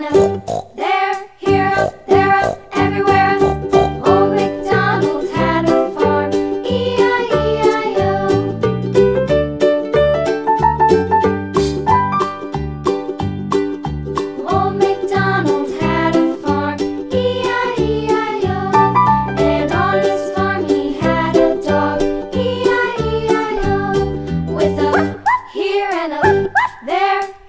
and a there, here, up, there, up, everywhere. Old MacDonald had a farm, E-I-E-I-O. Old MacDonald had a farm, E-I-E-I-O. And on his farm he had a dog, E-I-E-I-O. With a here and a there.